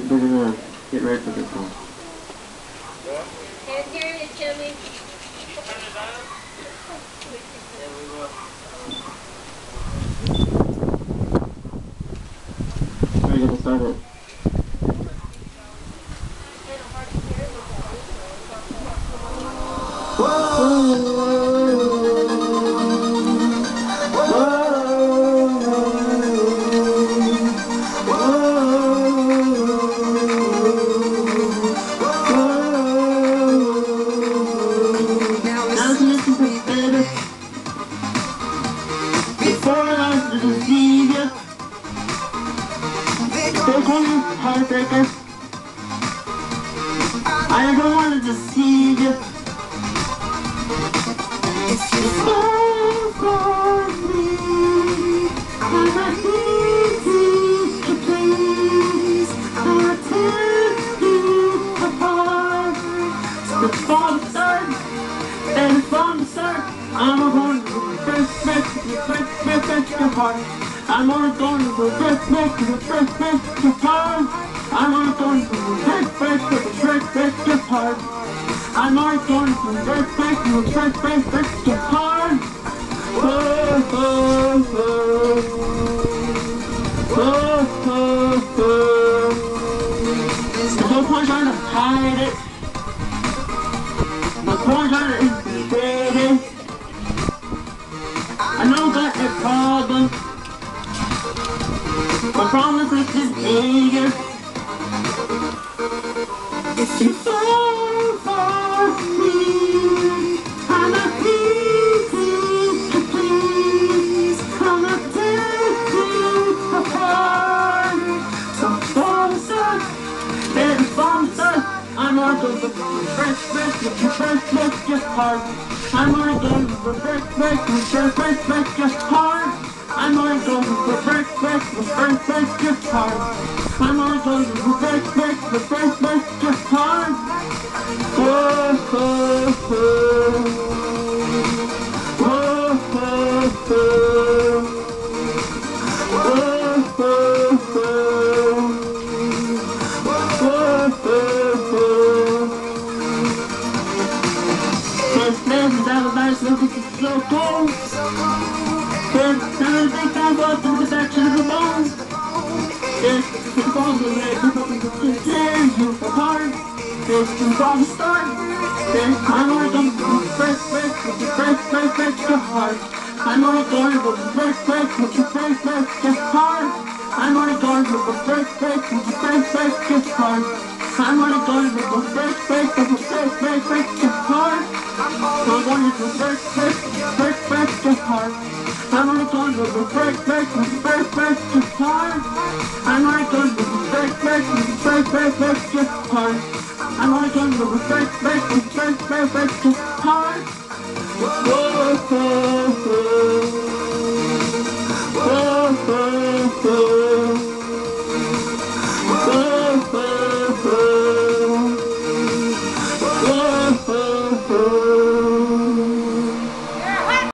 we're gonna get ready for this one. And here is Jimmy. We're gonna start it. Heartbreaker. I don't want to deceive you. If you fall for me, I'm not easy to please. I'll tear you apart. From the start, and from the start, I'm going to break your heart. I'm only going to break your heart. I'm only going to break your heart. I'm only going to break your heart. Oh, oh, oh. Oh, oh, oh. There's no point trying to hide it. No point trying to integrate it. I know that a problem. My promise is this bigger. If you fall for me, I'm not easy to please. I'm not take you apart. So from the start, baby, from the start, I'm not going to break your heart. I'm only going to break your heart. I'm only going to break your heart. I'm only going to break your heart. Oh, oh, oh. Oh, oh, oh. Oh, oh, oh. Oh, oh, oh. This place is everybody's looking so cold. Now they think I'm up in the back to the bones. Yes, the bones are ready to tear you apart. Yes, from the start. Yes, I'm only going to break your heart. I'm only going to break your heart. I'm only going to break your heart. I'm only going to break your heart. I'm going to break your heart. I'm only going to break your heart. I'm only going to break your heart. I'm only going to break your heart. Whoa, whoa.